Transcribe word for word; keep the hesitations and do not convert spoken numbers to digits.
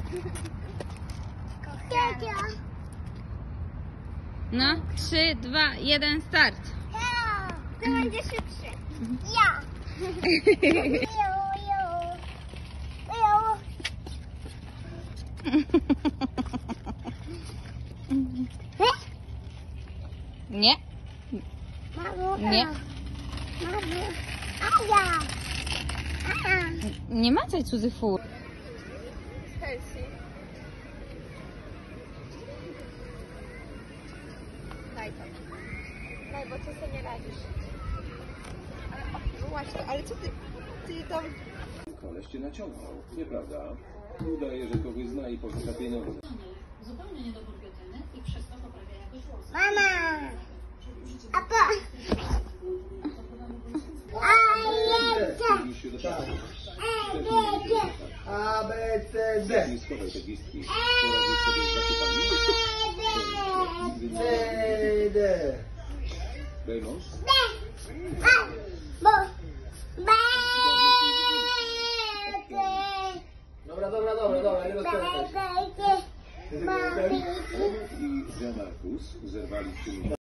No, trzy, dwa, jeden, start. Ja, to będzie szybszy. Ja. Nie. Nie. Nie macaj cudzych fur. Daj to. Daj, bo ty sobie nie radzisz. Ale, o, właśnie, ale co ty, ty tam... Koleś cię naciągał, nieprawda? Udaje, że kogoś zna i pożycza pieniądze. Zupełnie niedobór biotyny i przez to poprawia jakość włosów. Mama! A po... A jeszcze! Już się doczekał. A, B, C, D. Nie schowaj te gwizdki. Poradzisz sobie z zakupami. Nigdy C, D. Dejmon? Dobra, dobra, dobra, dobra, nie rozkręcaj się. I Gianmarcus zerwali w tym